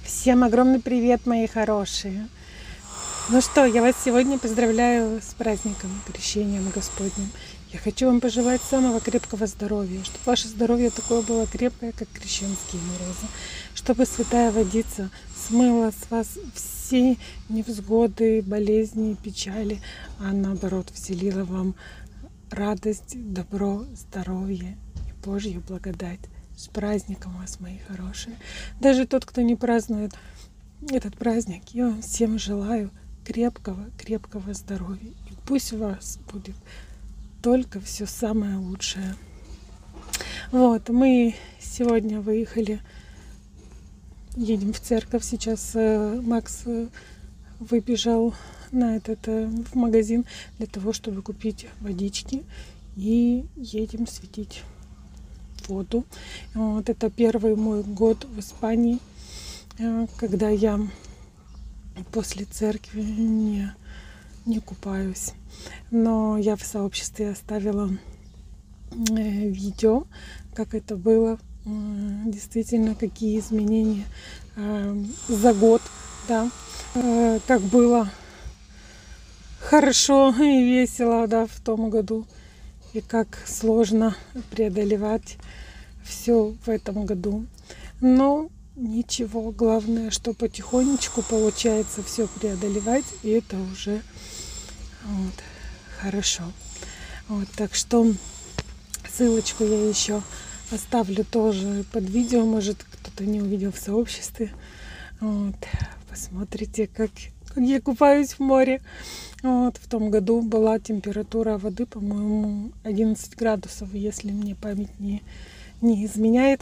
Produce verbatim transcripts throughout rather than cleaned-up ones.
Всем огромный привет, мои хорошие! Ну что, я вас сегодня поздравляю с праздником, крещением Господним. Я хочу вам пожелать самого крепкого здоровья, чтобы ваше здоровье такое было крепкое, как крещенские морозы, чтобы святая водица смыла с вас все невзгоды, болезни, печали, а наоборот вселила вам радость, добро, здоровье и Божью благодать. С праздником вас, мои хорошие! Даже тот, кто не празднует этот праздник, я вам всем желаю крепкого, крепкого здоровья. И пусть у вас будет только все самое лучшее. Вот, мы сегодня выехали, едем в церковь. Сейчас Макс выбежал на этот, в магазин для того, чтобы купить водички. И едем светить воду. Вот это первый мой год в Испании, когда я после церкви не, не купаюсь. Но я в сообществе оставила видео, как это было, действительно, какие изменения за год, да, как было хорошо и весело, да, в том году, и как сложно преодолевать все в этом году. Но ничего, главное, что потихонечку получается все преодолевать, и это уже вот, хорошо. Вот, так что ссылочку я еще оставлю тоже под видео, может кто-то не увидел в сообществе. Вот, посмотрите, как, как я купаюсь в море. Вот, в том году была температура воды, по-моему, одиннадцать градусов, если мне память не, не изменяет.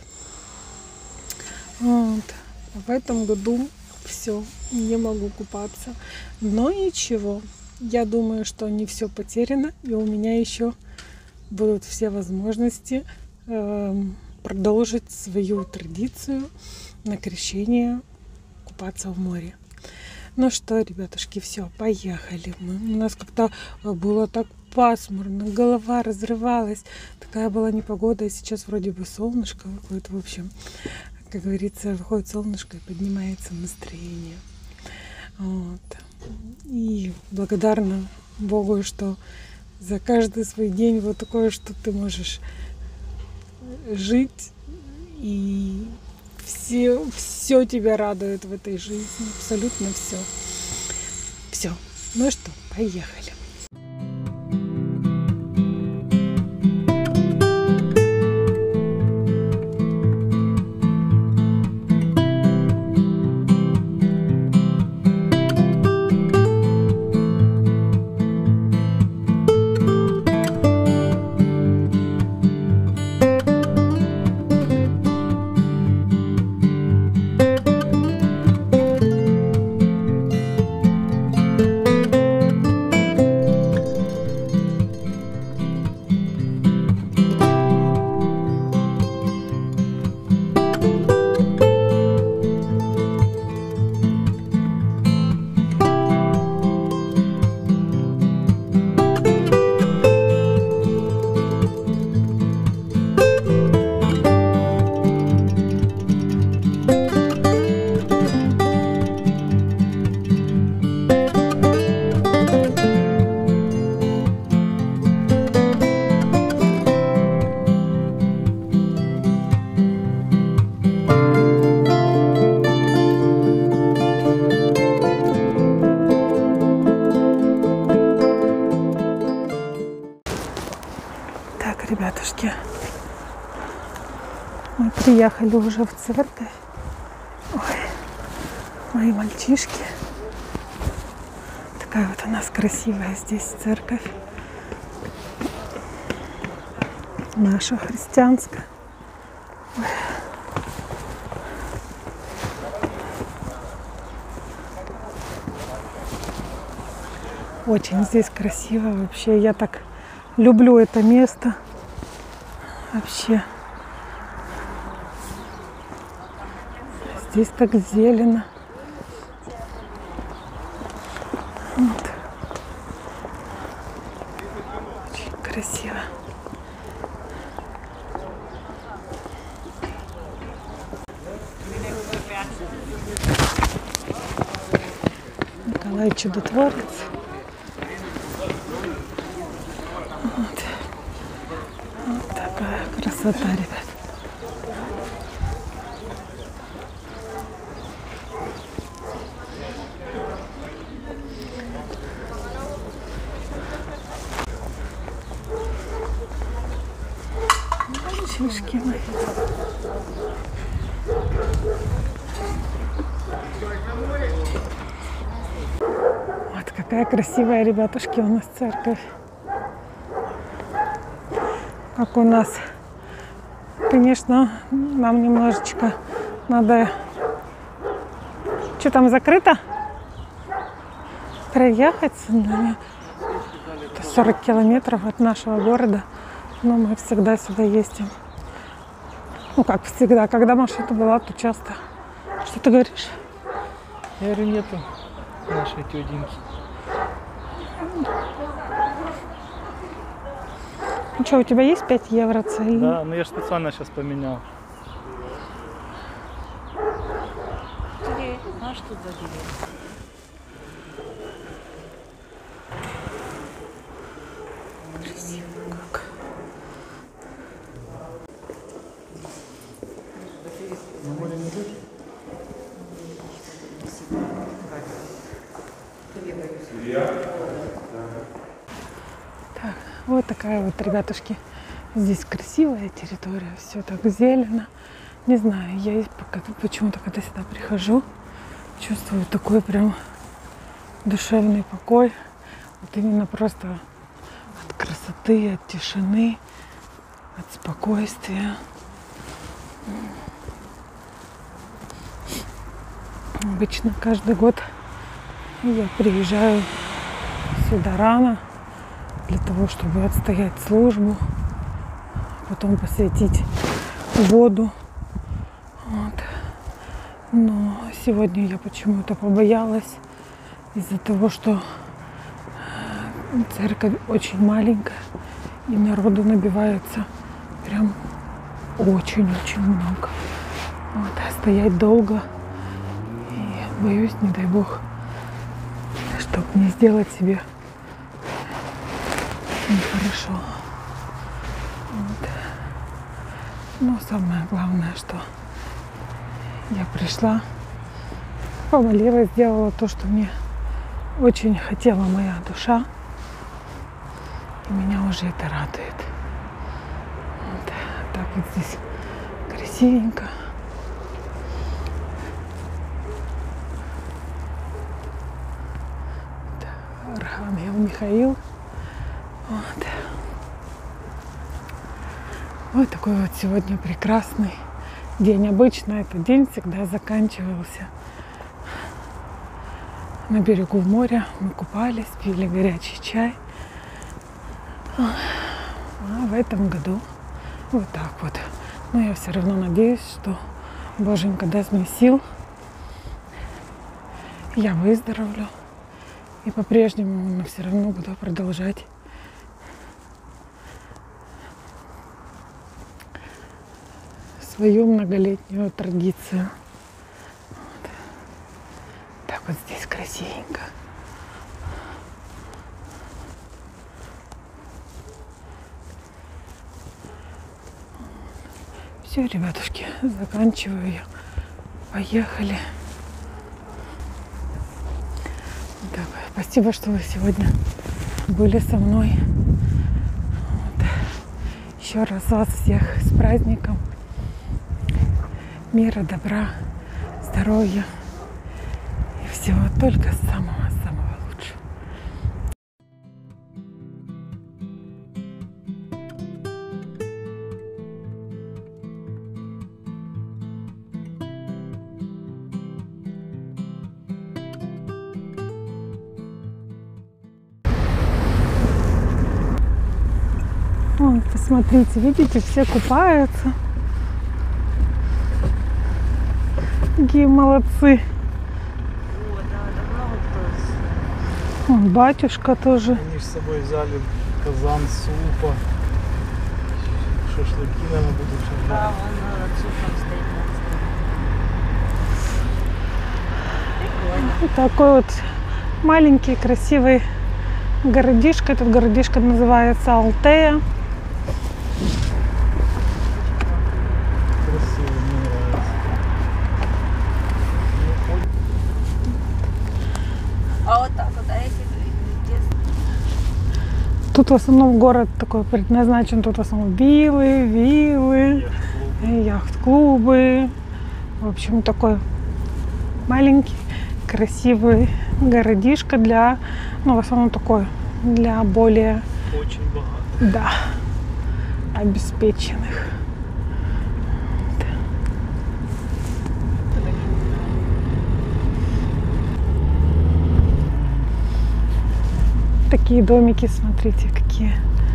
Вот. В этом году все, не могу купаться. Но ничего, я думаю, что не все потеряно, и у меня еще будут все возможности э, продолжить свою традицию на крещение купаться в море. Ну что, ребятушки, все, поехали. Мы, у нас как-то было так пасмурно, голова разрывалась. Такая была непогода, и сейчас вроде бы солнышко выходит. В общем, как говорится, выходит солнышко и поднимается настроение. Вот. И благодарна Богу, что за каждый свой день вот такое, что ты можешь жить, и Все, все тебя радует в этой жизни, абсолютно все. Все. Ну что, поехали. Ребятушки, мы приехали уже в церковь. Ой, мои мальчишки. Такая вот у нас красивая здесь церковь. Наша христианская. Ой. Очень здесь красиво вообще. Я так люблю это место. Вообще. Здесь так зелено. Вот. Очень красиво. Николай Чудотворец. Вот. Вот такая красота, ребят. Мальчишки мои. Вот какая красивая, ребятушки, у нас церковь. Как у нас. Конечно, нам немножечко надо... Что там, закрыто? Проехать. Это сорок километров от нашего города. Но мы всегда сюда ездим. Ну, как всегда. Когда машина была, то часто. Что ты говоришь? Я говорю, нету нашей тетеньки. Ну что, у тебя есть пять евро цель? Да, но я же специально сейчас поменял. А что за дверь? Красиво как. Так, вот такая вот, ребятушки, здесь красивая территория, все так зелено. Не знаю, я почему-то, когда сюда прихожу, чувствую такой прям душевный покой. Вот именно просто от красоты, от тишины, от спокойствия. Обычно каждый год я приезжаю сюда рано для того, чтобы отстоять службу, потом посвятить воду. Вот. Но сегодня я почему-то побоялась из-за того, что церковь очень маленькая и народу набивается прям очень-очень много. Вот. А стоять долго и боюсь, не дай бог, чтобы не сделать себе нехорошо. Вот. Но самое главное, что я пришла, помолилась, сделала то, что мне очень хотела моя душа. И меня уже это радует. Вот. Так вот здесь красивенько. Архангел Михаил. Вот. Вот такой вот сегодня прекрасный день. Обычно этот день всегда заканчивался на берегу моря. Мы купались, пили горячий чай. А в этом году вот так вот. Но я все равно надеюсь, что Боженька даст мне сил. Я выздоровлю. И по-прежнему все равно буду продолжать свою многолетнюю традицию. Вот. Так вот здесь красивенько. Все, ребятушки, заканчиваю я. Поехали. Так, спасибо, что вы сегодня были со мной. Вот. Еще раз вас всех с праздником. Мира, добра, здоровья и всего только самого-самого лучшего. Вон, посмотрите, видите, все купаются. Какие молодцы. О, да, добра вот класс. Вон, батюшка тоже. Они с собой взяли казан супа. Шашлыки, наверное, будут сейчас Да, жарить. вон над супом стоит на столе. Прикольно. Вот такой вот Маленький красивый городишко. Этот городишко называется Алтея. Красиво, мне нравится. А вот так вот, а если Тут в основном город такой предназначен. Тут в основном виллы, виллы, яхт-клубы. В общем, такой маленький, красивый городишко для, ну, в основном такой, для более, Очень богато. да, обеспеченных. Такие домики, смотрите, какие.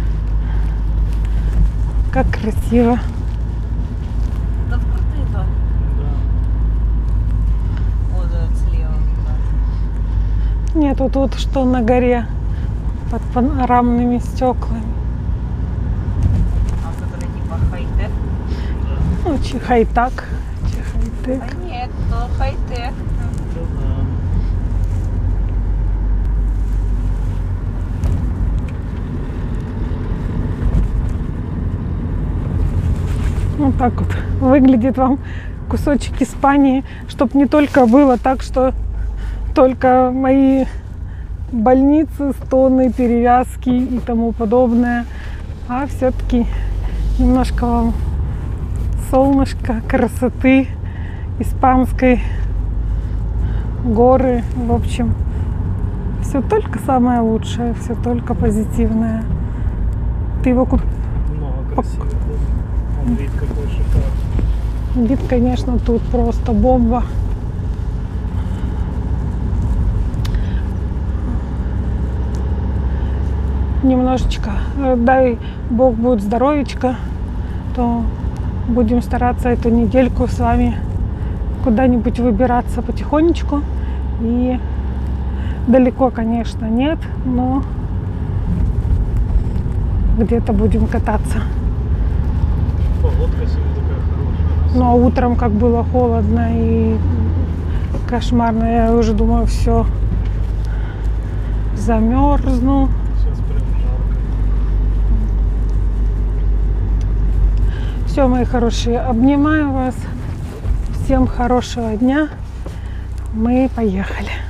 Как красиво. Да, крутые, да. Да. Вот этот слева. Да. Нет, вот тут что на горе под панорамными стеклами. А который типа хай-тек. Ну, чи хай-так, чи хай-тек. А нет, то хай-тек. Да, да. Вот так вот выглядит вам кусочек Испании, чтобы не только было так, что только мои больницы, стоны, перевязки и тому подобное, а все-таки немножко вам солнышко, красоты испанской, горы, в общем, все только самое лучшее, все только позитивное. Ты его купил? Много красивых домов. Он вид какой шикарный. Вид, конечно, тут просто бомба. Немножечко, дай Бог будет здоровечко, то будем стараться эту недельку с вами куда-нибудь выбираться потихонечку. И далеко, конечно, нет, но где-то будем кататься. Погодка сегодня такая хорошая. Ну а утром как было холодно и кошмарно, я уже думаю, все, замерзну. Сейчас прям жарко. Все, мои хорошие, обнимаю вас. Всем хорошего дня. Мы поехали.